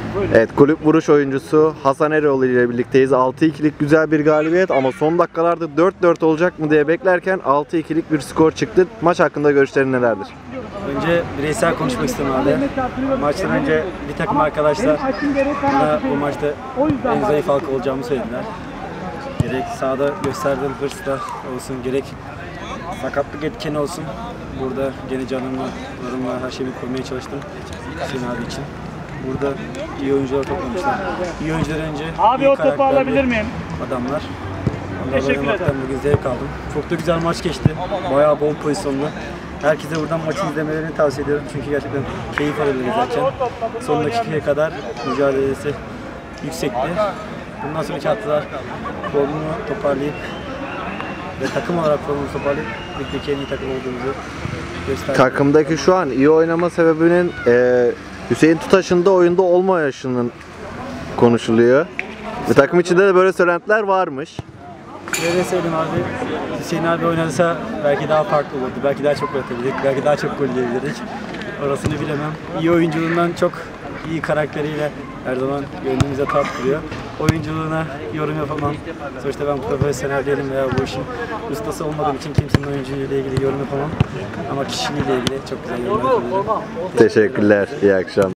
Evet, kulüp vuruş oyuncusu Hasan Eroğlu ile birlikteyiz. 6-2'lik güzel bir galibiyet ama son dakikalarda 4-4 olacak mı diye beklerken 6-2'lik bir skor çıktı. Maç hakkında görüşlerin nelerdir? Önce bireysel konuşmak istedim abi. Maçtan önce bir takım arkadaşlar bana bu maçta en zayıf halka olacağımı söylediler. Gerek sahada gösterdiğim hırsla olsun, gerek sakatlık etkeni olsun. Burada gene canımla, her şeyimi korumaya çalıştım Hüseyin abi için. Burada iyi oyuncular toplamışlar. İyi oyuncular önce abi, iyi o topu alabilir miyim? Adamlar. Teşekkür ederim. Bugün zevk aldım. Çok da güzel maç geçti. Bayağı bol pozisyonlu. Herkese buradan maçı izlemelerini tavsiye ediyorum. Çünkü gerçekten keyif alıyorlar izlerken. Son dakikaya kadar mücadelesi yüksekti. Bundan sonraki haftalar formunu toparlayıp ve takım olarak formunu toparlayıp ligdeki en iyi takım olduğumuzu gösterdik. Takımdaki şu an iyi oynama sebebinin Hüseyin Tutaş'ın da oyunda olmayışının konuşuluyor. Ve takım içinde de böyle söylentiler varmış. Şöyle söyleyeyim abi, Hüseyin abi oynarsa belki daha farklı olurdu, belki daha çok atabilirdik, belki daha çok gol yiyebilirdik. Orasını bilemem. İyi oyunculuğundan çok iyi karakteriyle her zaman gönlümüze tat kuruyor. Oyunculuğuna yorum yapamam. Sonuçta ben profesyonel değilim veya bu işin ustası olmadığım için kimsenin oyunculuğuyla ilgili yorum yapamam. Ama kişiliğiyle ilgili çok güzel yorumlar yapabilirim. Teşekkürler, iyi akşamlar.